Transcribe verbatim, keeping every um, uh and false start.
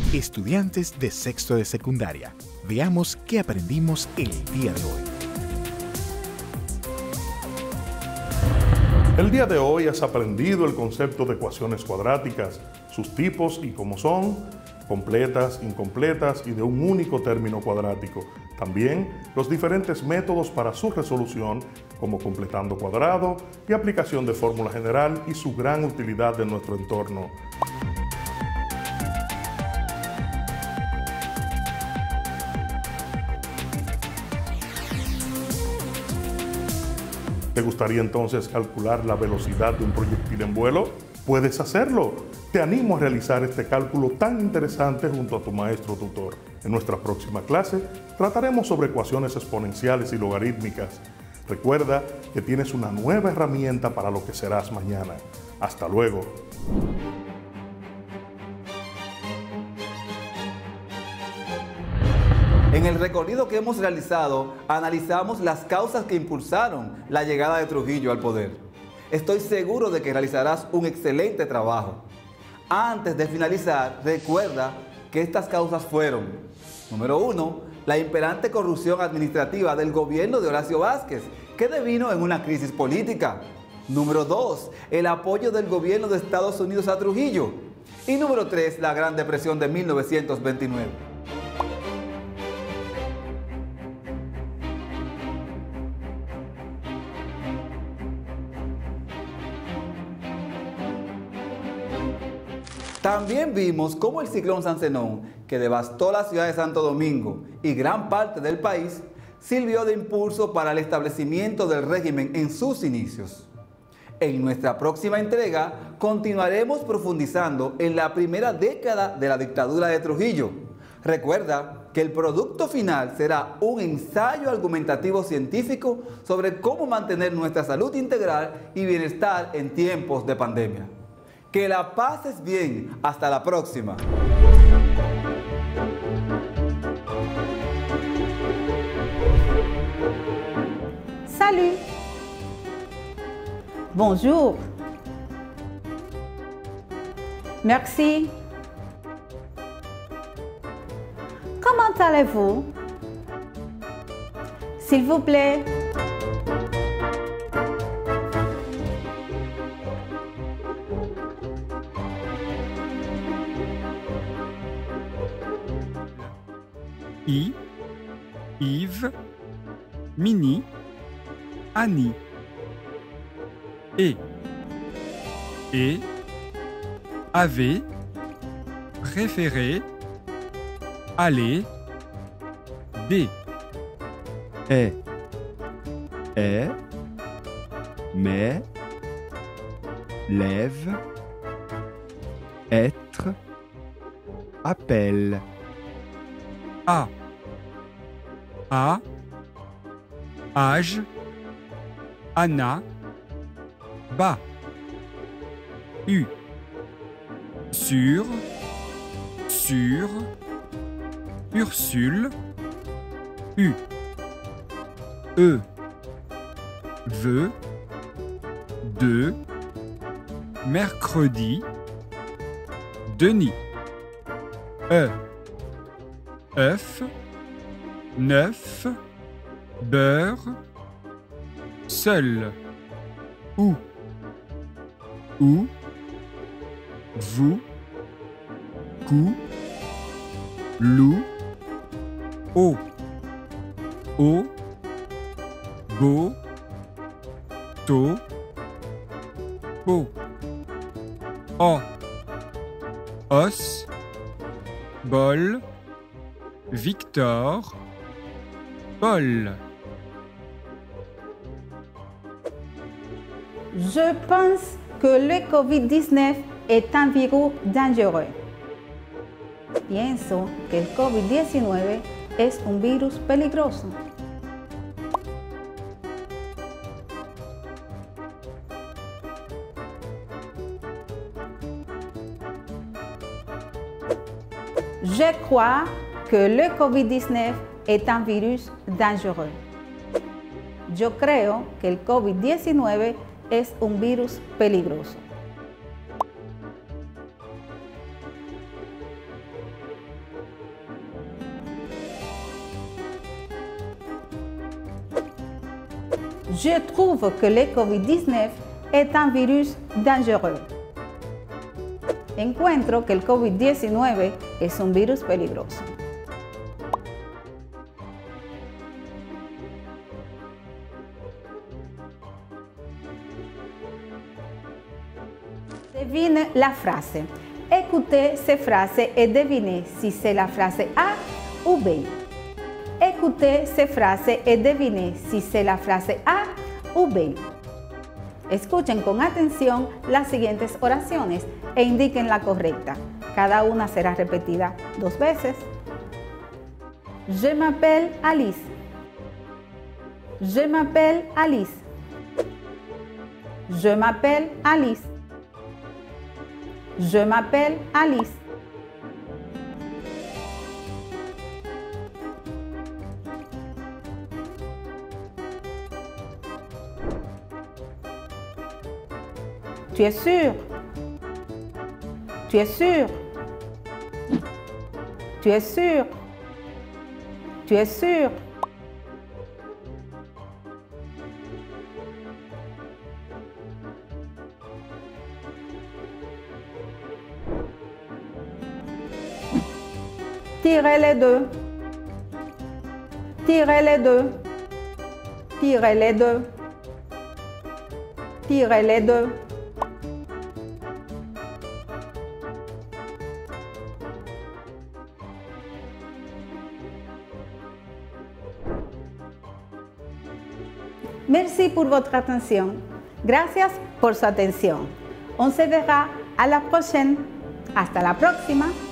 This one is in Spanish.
Estudiantes de sexto de secundaria, veamos qué aprendimos el día de hoy. El día de hoy has aprendido el concepto de ecuaciones cuadráticas, sus tipos y cómo son, completas, incompletas y de un único término cuadrático. También los diferentes métodos para su resolución, como completando cuadrado y aplicación de fórmula general y su gran utilidad en nuestro entorno. ¿Te gustaría entonces calcular la velocidad de un proyectil en vuelo? Puedes hacerlo. Te animo a realizar este cálculo tan interesante junto a tu maestro tutor. En nuestra próxima clase trataremos sobre ecuaciones exponenciales y logarítmicas. Recuerda que tienes una nueva herramienta para lo que serás mañana. Hasta luego. En el recorrido que hemos realizado, analizamos las causas que impulsaron la llegada de Trujillo al poder. Estoy seguro de que realizarás un excelente trabajo. Antes de finalizar, recuerda que estas causas fueron: número uno, la imperante corrupción administrativa del gobierno de Horacio Vázquez, que devino en una crisis política. Número dos, el apoyo del gobierno de Estados Unidos a Trujillo. Y número tres, la Gran Depresión de mil novecientos veintinueve. También vimos cómo el ciclón San Zenón, que devastó la ciudad de Santo Domingo y gran parte del país, sirvió de impulso para el establecimiento del régimen en sus inicios. En nuestra próxima entrega continuaremos profundizando en la primera década de la dictadura de Trujillo. Recuerda que el producto final será un ensayo argumentativo científico sobre cómo mantener nuestra salud integral y bienestar en tiempos de pandemia. Que la pases bien. Hasta la próxima. Salut. Bonjour. Merci. Comment allez-vous? S'il vous plaît. I, Yves, Mini, Annie. Et, et, avait, préféré, aller, des. Est, est, mais, lève, être, appelle. A, A, âge, Anna, bas. U, sur, sur, Ursule, U, E, veut, de, mercredi, Denis, E, œuf, neuf, beurre, seul, ou, ou, vous, coup, loup, au, au, beau, tôt, beau, o, os, bol, Victor, Paul. Je pense que le COVID dix-neuf est un virus dangereux. Pienso que el COVID diecinueve es un virus peligroso. Je crois que le COVID diecinueve es un virus dangereux. Yo creo que el COVID diecinueve es un virus peligroso. Je trouve que le COVID dix-neuf est un virus dangereux. Encuentro que el COVID diecinueve es un virus peligroso. Devine la frase. Écoutez ces phrases et devinez si c'est la frase A ou B. Écoutez ces phrases et devinez si c'est la frase A ou B. Escuchen con atención las siguientes oraciones e indiquen la correcta. Cada una será repetida dos veces. Je m'appelle Alice. Je m'appelle Alice. Je m'appelle Alice. Je m'appelle Alice. Tu es sûr? Tu es sûr? Tu es sûr? Tu es sûr? Tirez les deux. Tirez les deux. Tirez les deux. Tirez les deux. Merci pour votre attention. Gracias por su atención. On se verra à la prochaine. Hasta la próxima.